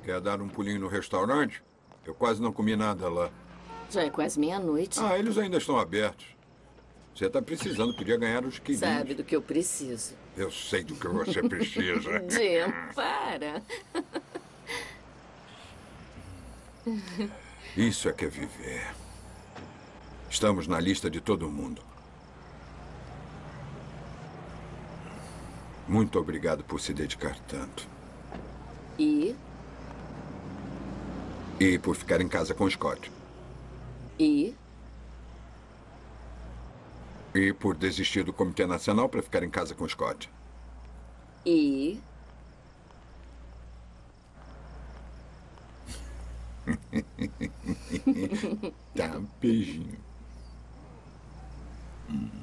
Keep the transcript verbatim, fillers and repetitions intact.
Quer dar um pulinho no restaurante? Eu quase não comi nada lá. Já é quase meia-noite. Ah, eles ainda estão abertos. Você está precisando, podia ganhar os quilinhos. Sabe do que eu preciso. Eu sei do que você precisa. Jim, para. Isso é que é viver. Estamos na lista de todo mundo. Muito obrigado por se dedicar tanto. E? E por ficar em casa com o Scott. E? E por desistir do Comitê Nacional para ficar em casa com o Scott. E? Tá, beijinho. Hum.